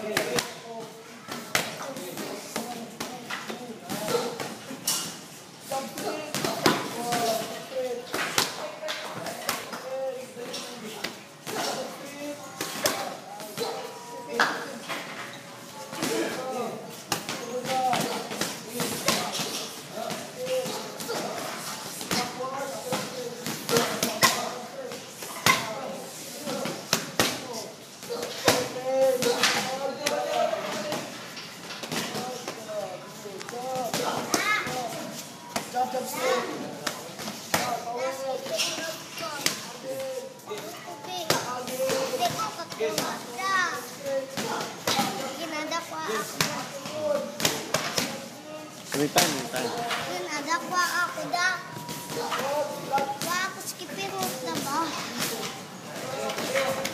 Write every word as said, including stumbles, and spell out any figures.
Anytime, anytime. Yun, ada kwa ako da. Kwa ako skipin mo na ba?